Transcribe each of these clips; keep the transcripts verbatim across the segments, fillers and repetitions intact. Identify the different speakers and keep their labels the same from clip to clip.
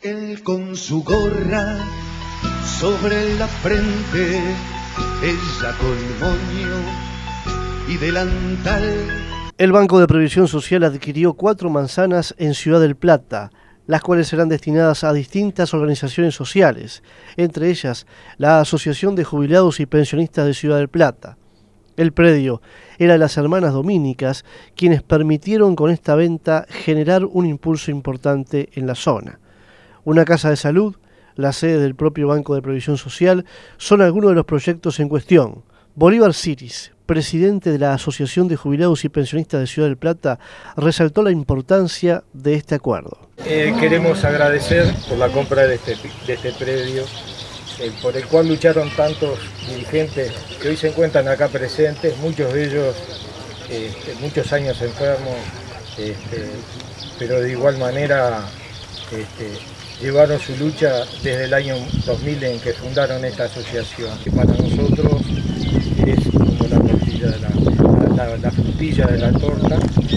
Speaker 1: Él con su gorra sobre la frente, ella con moño y delantal.
Speaker 2: El Banco de Previsión Social adquirió cuatro manzanas en Ciudad del Plata, las cuales serán destinadas a distintas organizaciones sociales, entre ellas la Asociación de Jubilados y Pensionistas de Ciudad del Plata. El predio era de las Hermanas Dominicas, quienes permitieron con esta venta generar un impulso importante en la zona. Una casa de salud, la sede del propio Banco de Previsión Social, son algunos de los proyectos en cuestión. Bolívar Siris, presidente de la Asociación de Jubilados y Pensionistas de Ciudad del Plata, resaltó la importancia de este acuerdo.
Speaker 3: Eh, queremos agradecer por la compra de este, de este predio, eh, por el cual lucharon tantos dirigentes que hoy se encuentran acá presentes, muchos de ellos este, muchos años enfermos, este, pero de igual manera este, llevaron su lucha desde el año dos mil en que fundaron esta asociación, que para nosotros es como la tortilla de la, la, la frutilla de la torta,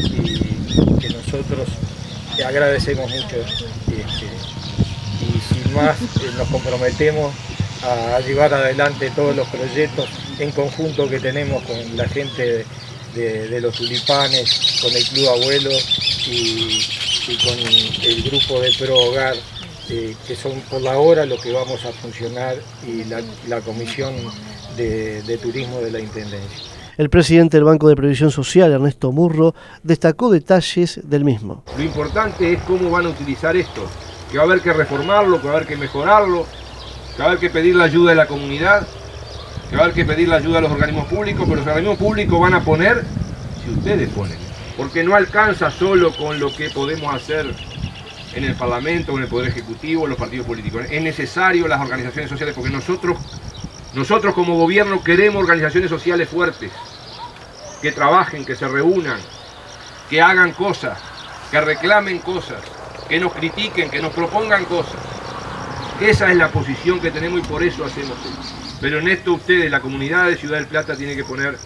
Speaker 3: y que nosotros agradecemos mucho, este, y sin más eh, nos comprometemos a llevar adelante todos los proyectos en conjunto que tenemos con la gente de, de, de los tulipanes, con el Club Abuelos y, y con el grupo de Pro Hogar, eh, que son por la hora los que vamos a funcionar, y la, la comisión de, de turismo de la Intendencia.
Speaker 2: El presidente del Banco de Previsión Social, Ernesto Murro, destacó detalles del mismo.
Speaker 4: Lo importante es cómo van a utilizar esto, que va a haber que reformarlo, que va a haber que mejorarlo, que va a haber que pedir la ayuda de la comunidad, que va a haber que pedir la ayuda de los organismos públicos, pero los organismos públicos van a poner si ustedes ponen, porque no alcanza solo con lo que podemos hacer en el Parlamento, en el Poder Ejecutivo, en los partidos políticos. Es necesario las organizaciones sociales, porque nosotros, nosotros como gobierno queremos organizaciones sociales fuertes, que trabajen, que se reúnan, que hagan cosas, que reclamen cosas, que nos critiquen, que nos propongan cosas. Esa es la posición que tenemos y por eso hacemos esto. Pero en esto ustedes, la comunidad de Ciudad del Plata, tiene que poner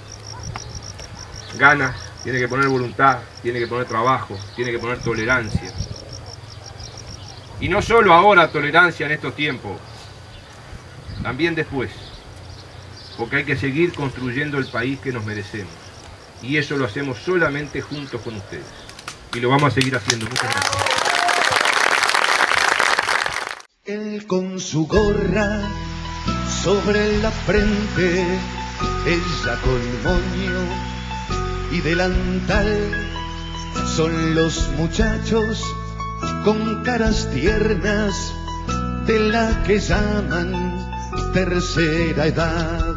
Speaker 4: ganas, tiene que poner voluntad, tiene que poner trabajo, tiene que poner tolerancia. Y no solo ahora tolerancia en estos tiempos, también después, porque hay que seguir construyendo el país que nos merecemos. Y eso lo hacemos solamente juntos con ustedes. Y lo vamos a seguir haciendo. Muchas gracias.
Speaker 1: Él con su gorra sobre la frente, ella con moño y delantal. Son los muchachos con caras tiernas de la que llaman tercera edad.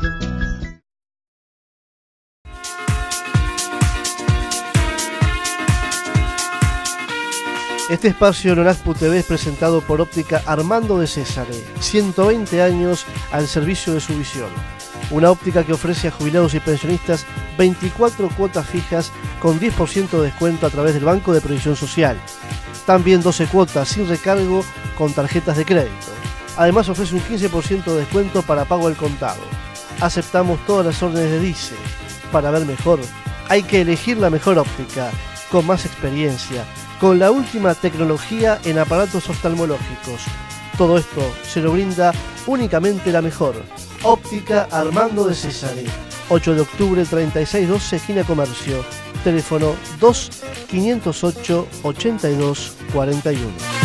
Speaker 2: Este espacio en Orazpu T V es presentado por Óptica Armando de Césare, ciento veinte años al servicio de su visión. Una óptica que ofrece a jubilados y pensionistas veinticuatro cuotas fijas con diez por ciento de descuento a través del Banco de Previsión Social. También doce cuotas sin recargo con tarjetas de crédito. Además ofrece un quince por ciento de descuento para pago al contado. Aceptamos todas las órdenes de Dice. Para ver mejor, hay que elegir la mejor óptica, con más experiencia, con la última tecnología en aparatos oftalmológicos. Todo esto se lo brinda únicamente la mejor. Óptica Armando de Césare, ocho de octubre treinta y seis doce, esquina Comercio. Teléfono dos, quinientos ocho, ochenta y dos, cuarenta y uno.